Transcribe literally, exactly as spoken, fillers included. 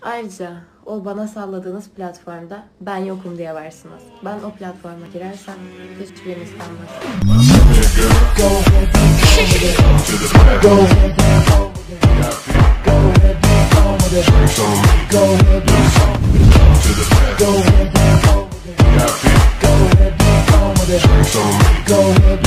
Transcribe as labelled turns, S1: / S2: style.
S1: Ayrıca o bana salladığınız platformda ben yokum diye varsınız. Ben o platforma girersem hiçbiriniz kalmaz. Go ahead,